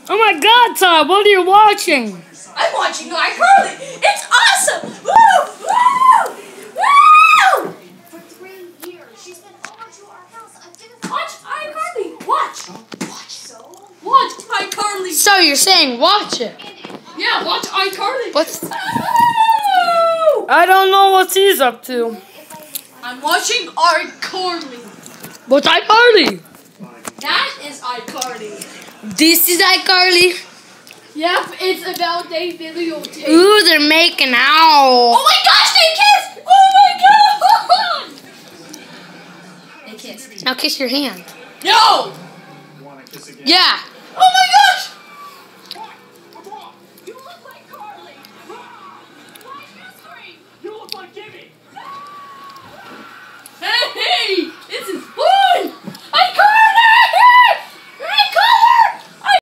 Oh my God, Todd! What are you watching? I'm watching iCarly. It's awesome! Woo! Woo! Woo! For 3 years, she's been over to our house. Watch iCarly. Watch iCarly. So you're saying watch it? Yeah, watch iCarly. What's? Woo! I don't know what he's up to. I'm watching iCarly. What's iCarly? That is iCarly. This is iCarly. Yep, it's about a videotape. Ooh, they're making out. Oh my gosh, they kissed! Oh my god! They kissed. Now kiss your hand. No! Yeah. Oh my god!